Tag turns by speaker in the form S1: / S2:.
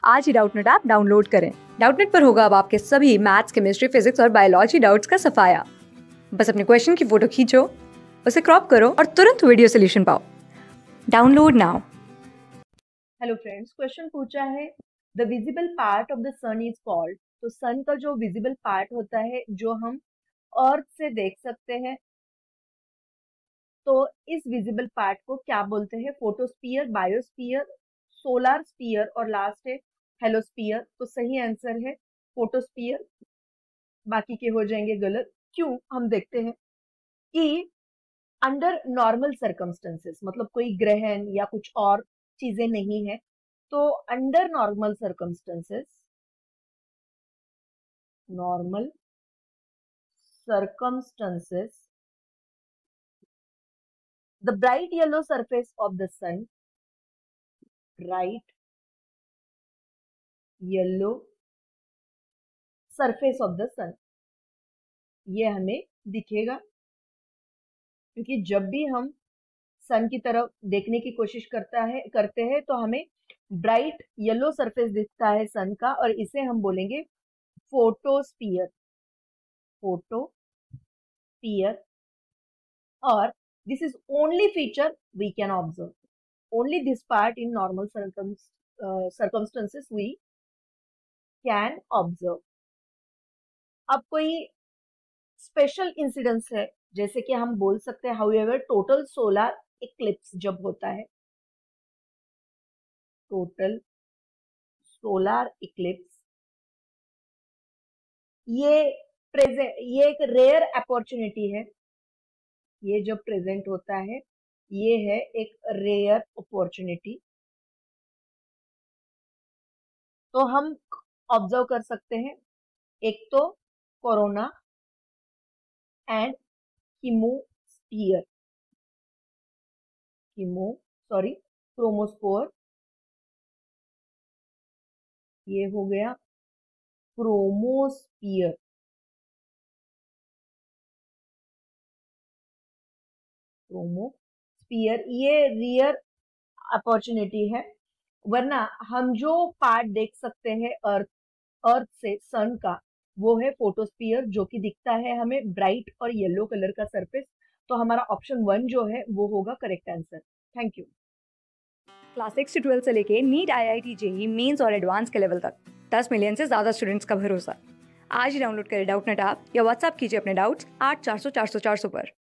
S1: आज ही Doubtnut app download करें। डाउटनेट पर होगा अब आपके सभी मैथ्स, केमिस्ट्री, फिजिक्स और बायोलॉजी डाउट्स का सफाया। बस अपने क्वेश्चन की फोटो खींचो, उसे क्रॉप करो और तुरंत वीडियो सोल्यूशन पाओ। Download now.
S2: Hello friends, question पूछा है the visible part of the sun is called. तो सन का जो विजिबल पार्ट होता है जो हम अर्थ से देख सकते हैं, तो इस विजिबल पार्ट को क्या बोलते हैं? फोटोस्फीयर, बायोस्फीयर, सोलर स्फीयर और लास्ट है हेलोस्फीयर। तो सही आंसर है फोटोस्फीयर, बाकी के हो जाएंगे गलत। क्यों? हम देखते हैं कि अंडर नॉर्मल सर्कमस्टेंसेस, मतलब कोई ग्रहण या कुछ और चीजें नहीं है, तो under normal circumstances the bright yellow surface of the sun, bright yellow surface of the sun, ये हमें दिखेगा, क्योंकि जब भी हम सन की तरफ देखने की कोशिश करते हैं तो हमें ब्राइट येलो सरफेस दिखता है सन का, और इसे हम बोलेंगे फोटोस्फीयर। फोटोस्फीयर, और this is only feature we can observe. Only this part in normal circumstances we can observe. अब कोई स्पेशल इंसिडेंस है, जैसे कि हम बोल सकते हैं हाउएवर टोटल सोलर इक्लिप्स जब होता है, टोटल सोलर इक्लिप्स, ये एक रेयर अपॉर्चुनिटी है। ये जब प्रेजेंट होता है, ये है एक रेयर अपॉर्चुनिटी। तो हम ऑब्जर्व कर सकते हैं, एक तो कोरोना एंड क्रोमोस्पोर, ये हो गया क्रोमोस्फियर। ये रियर अपॉर्चुनिटी है, वरना हम जो पार्ट देख सकते हैं अर्थ से सन का, वो है फोटोस्फियर, जो कि दिखता है हमें ब्राइट और येलो कलर का सरफेस। तो हमारा ऑप्शन 1 जो है वो होगा correct answer. Thank you.
S1: Class 6 से 12 से लेके नीट, IIT, JEE मेंस और एडवांस के लेवल तक 10 मिलियन से ज्यादा स्टूडेंट्स का भरोसा। आज ही डाउनलोड करें डाउटनेट ऐप या व्हाट्सएप कीजिए अपने डाउट्स 8400 400 400 पर।